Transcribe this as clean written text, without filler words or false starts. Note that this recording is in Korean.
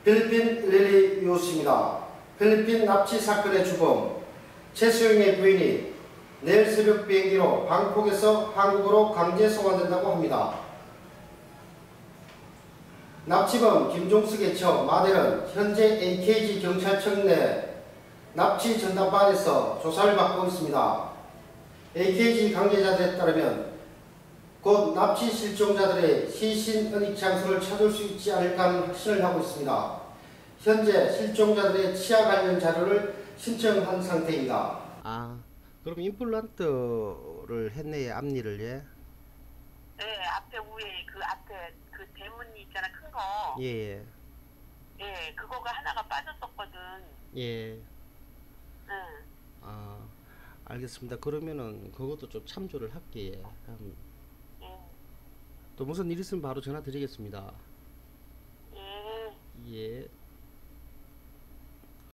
필리핀 릴리 뉴스입니다. 필리핀 납치 사건의 주범 최수영의 부인이 내일 새벽 비행기로 방콕에서 한국으로 강제 송환된다고 합니다. 납치범 김종석의 처 마델은 현재 AKG 경찰청 내 납치 전담반에서 조사를 받고 있습니다. AKG 관계자들에 따르면 곧 납치 실종자들의 시신 은닉 장소를 찾을 수 있지 않을까 하는 확신을 하고 있습니다. 현재 실종자들의 치아 관련 자료를 신청한 상태입니다. 그럼 임플란트를 했네요, 앞니를. 예? 네, 앞에 위에 그 앞에 그 대문이 있잖아, 큰 거. 예. 예, 그거가 하나가 빠졌었거든. 예. 응. 알겠습니다. 그러면은 그것도 좀 참조를 할게요. 예. 또 무슨 일 있으면 바로 전화 드리겠습니다. 예. 예.